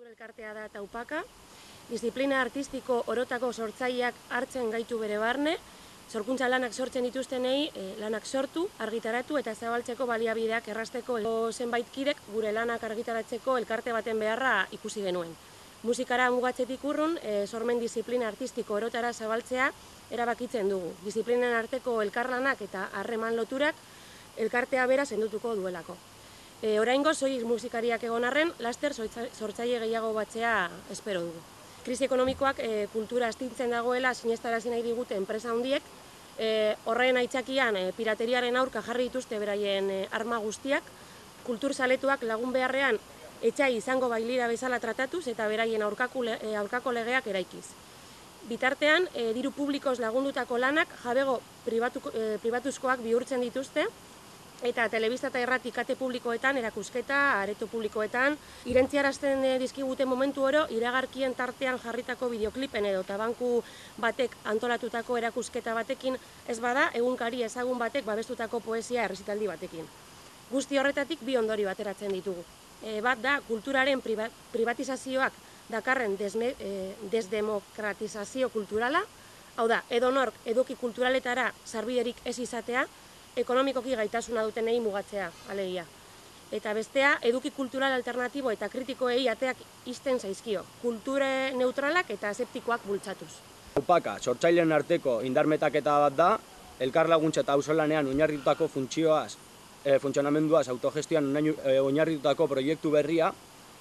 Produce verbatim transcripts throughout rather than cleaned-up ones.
Kultura elkartea da Taupaka. Disiplina artistiko orotako sortzaileak hartzen gaitu bere barne, sorkuntza lanak sortzen dituztenei eh, lanak sortu, argitaratu eta zabaltzeko baliabideak errazteko zenbait kidek gure lanak argitaratzeko elkarte baten beharra ikusi genuen. Musikara mugatzetik urrun, eh, sormen disiplina artistiko orotara zabaltzea erabakitzen dugu. Disiplinen arteko elkarlanak eta harreman loturak elkartea bera sendotuko duelako. E, oraingo soilik musikariak egon arren, laster sortzaile gehiago batzea espero dugu. Krisi ekonomikoak e, kultura astintzen dagoela sinestarazi nahi digute enpresa handiek, e, horren aitzakian e, pirateriaren aurka jarri dituzte beraien e, arma guztiak, kulturzaletuak lagun beharrean etxai izango bailira bezala tratatuz eta beraien aurkako, e, aurkako legeak eraikiz. Bitartean, e, diru publikoz lagundutako lanak jabego pribatu, e, pribatuzkoak bihurtzen dituzte, eta telebista eta irrati kate publikoetan, erakusketa, areto publikoetan, irentziarazten dizkigute momentu oro, iragarkien tartean jarritako bideoklipen edo eta banku batek antolatutako erakusketa batekin ez bada, egunkari ezagun batek babestutako poesia errezitaldi batekin. Guzti horretatik bi ondori bateratzen ditugu. E, bat da, kulturaren priva, privatizazioak dakarren desme, e, desdemokratizazio kulturala, hau da, edonork eduki kulturaletara sarbiderik ez izatea, ekonomikoki gaitasuna dutenei mugatzea, alegia. Eta bestea, eduki kultural alternatibo eta kritikoei ateak ixten zaizkio, kulture neutralak eta aseptikoak bultzatuz. Taupaka, sortzaileen arteko indarmetaketa bat da, elkar laguntza eta auzolanean oinarritutako funtzioaz, e, funtzionamenduaz, autogestioan oinarritutako proiektu berria,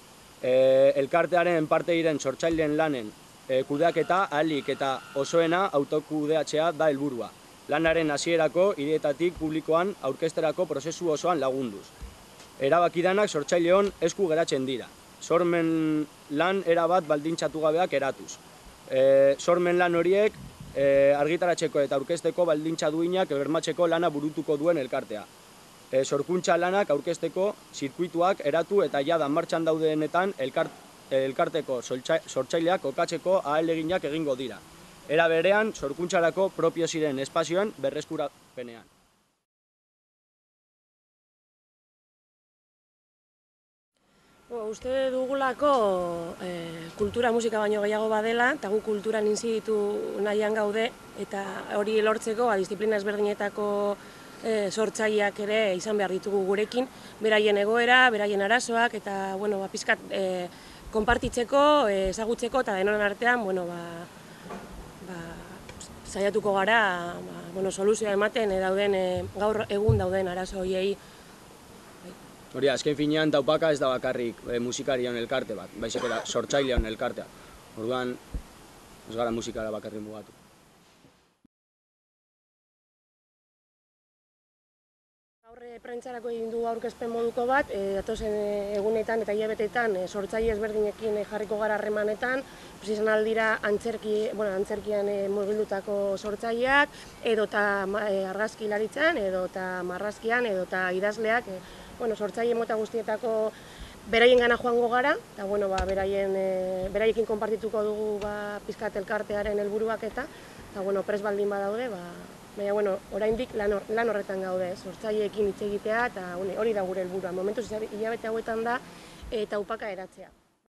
e, elkartearen parte diren sortzaileen lanen e, kudeaketa ahalik eta osoena autokudeatzea da helburua. Lanaren hasierako ideetatik publikoan aurkezterako prozesu osoan lagunduz. Erabakidanak sortzaileon esku geratzen dira. Sormen lan erabat baldintzatu gabeak eratuz. E, sormen lan horiek e, argitaratzeko eta aurkezteko baldintza duinak bermatzeko lana burutuko duen elkartea. E, sorkuntza lanak aurkezteko zirkuituak eratu eta jada martxan daudenetan elkart, elkarteko sortzaileak kokatzeko ahaleginak egingo dira. Era berean, sorkuntzarako propio ziren espazioan berreskurapenean. Uste dugulako e, kultura musika baino gehiago badela, eta gu kulturan inziditu nahian gaude, eta hori lortzeko a, disiplina ezberdinetako e, sortzaileak ere izan behar ditugu gurekin, beraien egoera, beraien arazoak, eta bueno, ba, pizkat e, konpartitzeko, e, ezagutzeko, eta denon artean, bueno, ba, saiatuko gara ba, bueno, soluzioa ematen e, dauden, e, gaur egun dauden arazo horiei. Hori, azken finean Taupaka ez da bakarrik e, musikarion elkarte bat, baizik eta sortzaileon elkartea. Orduan, ez gara musikara bakarrik mugatu. Gaur prentsarako egin du aurkezpen moduko bat, e, datozen egunetan eta hilabeteetan e, sortzaile ezberdinekin e, jarriko gara harremanetan, izan aldira antzerki, bueno, antzerkian e, murgildutako sortzaileak, edota e, argazkilaritzan, edota marrazkian, edota idazleak, e, bueno, sortzaile mota guztietako beraien gana joango gara, eta bueno, ba, beraien, e, beraiekin konpartituko dugu ba, pizkat elkartearen helburuak eta, eta bueno, prest baldin badaude, ba, baina, bueno, oraindik lan, or, lan horretan gaude, sortzaileekin hitz egitea, eta hori da gure helburua. Momentuz hilabete hauetan da, e, Taupaka eratzea.